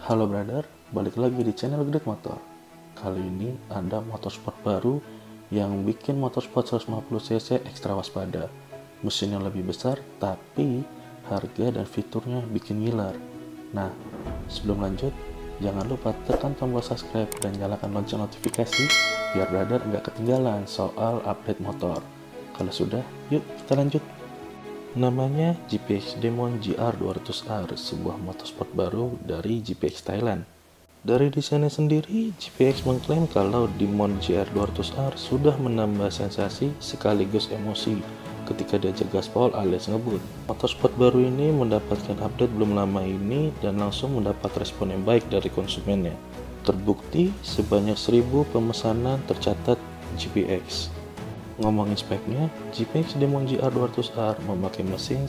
Halo brother, balik lagi di channel Grid Motor. Kali ini ada motorsport baru yang bikin motorsport 150cc ekstra waspada. Mesin yang lebih besar, tapi harga dan fiturnya bikin ngiler. Nah, sebelum lanjut, jangan lupa tekan tombol subscribe dan nyalakan lonceng notifikasi biar brother nggak ketinggalan soal update motor. Kalau sudah, yuk kita lanjut. Namanya GPX Demon GR200R, sebuah motorsport baru dari GPX Thailand. Dari desainnya sendiri, GPX mengklaim kalau Demon GR200R sudah menambah sensasi sekaligus emosi ketika diajak gaspol alias ngebut. Motorsport baru ini mendapatkan update belum lama ini dan langsung mendapat respon yang baik dari konsumennya. Terbukti sebanyak 1000 pemesanan tercatat GPX. Ngomongin speknya, GPX Demon GR200R memakai mesin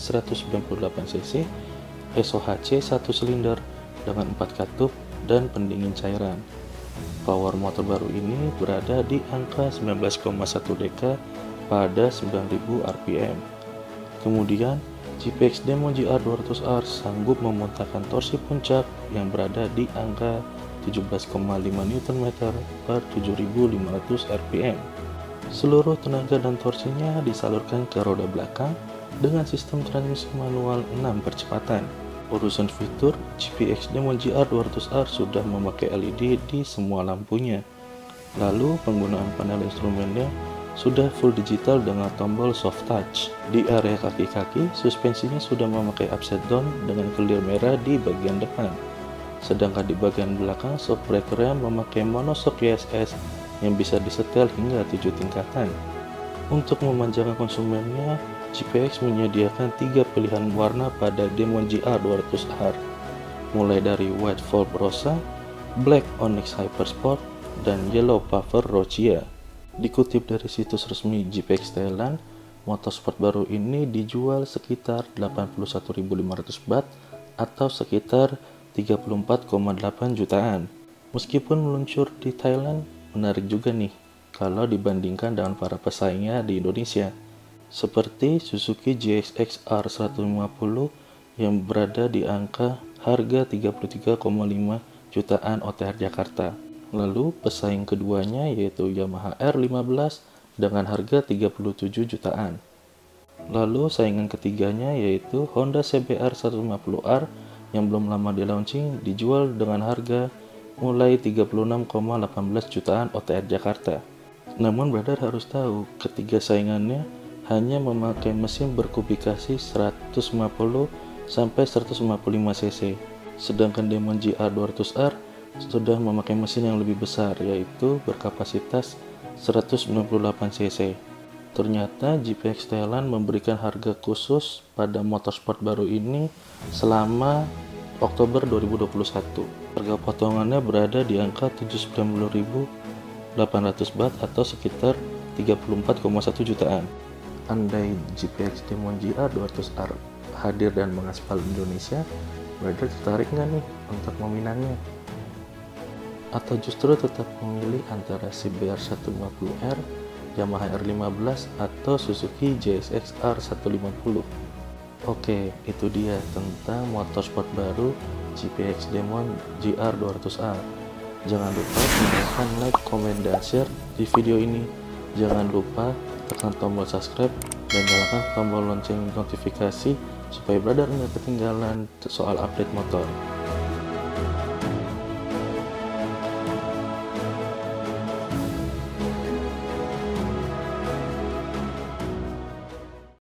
198cc, SOHC 1 silinder dengan 4 katup dan pendingin cairan. Power motor baru ini berada di angka 19,1 dk pada 9000 rpm. Kemudian, GPX Demon GR200R sanggup memuntahkan torsi puncak yang berada di angka 17,5 Nm per 7500 rpm. Seluruh tenaga dan torsinya disalurkan ke roda belakang dengan sistem transmisi manual 6 percepatan. Urusan fitur, GPX Demon GR200R sudah memakai LED di semua lampunya. Lalu penggunaan panel instrumennya sudah full digital dengan tombol soft touch. Di area kaki-kaki, suspensinya sudah memakai upside down dengan kelir merah di bagian depan. Sedangkan di bagian belakang, shock breakernya memakai monoshock USS yang bisa disetel hingga 7 tingkatan. Untuk memanjakan konsumennya, GPX menyediakan 3 pilihan warna pada Demon GR200R, mulai dari White Volt Rosa, Black Onyx Hypersport, dan Yellow Puffer Rochia. Dikutip dari situs resmi GPX Thailand, motorsport baru ini dijual sekitar 81.500 baht atau sekitar 34,8 jutaan. Meskipun meluncur di Thailand, menarik juga nih kalau dibandingkan dengan para pesaingnya di Indonesia, seperti Suzuki GSX R150 yang berada di angka harga 33,5 jutaan OTR Jakarta. Lalu pesaing keduanya yaitu Yamaha R15 dengan harga 37 jutaan. Lalu saingan ketiganya yaitu Honda CBR 150R yang belum lama di launching, dijual dengan harga mulai 36,18 jutaan OTR Jakarta. Namun brother harus tahu, ketiga saingannya hanya memakai mesin berkubikasi 150 sampai 155 cc. Sedangkan Demon GR200R sudah memakai mesin yang lebih besar, yaitu berkapasitas 198 cc. Ternyata GPX Thailand memberikan harga khusus pada motorsport baru ini selama Oktober 2021. Harga potongannya berada di angka 79.800 baht atau sekitar 34,1 jutaan. Andai GPX Demon GR200R hadir dan mengaspal Indonesia, brother tertarik nggak nih untuk meminangnya? Atau justru tetap memilih antara CBR 150R, Yamaha R15 atau Suzuki JSX R150? Oke, itu dia tentang motorsport baru GPX Demon GR200R. Jangan lupa tinggalkan like, komen, dan share di video ini. Jangan lupa tekan tombol subscribe dan nyalakan tombol lonceng notifikasi supaya brother nggak ketinggalan soal update motor.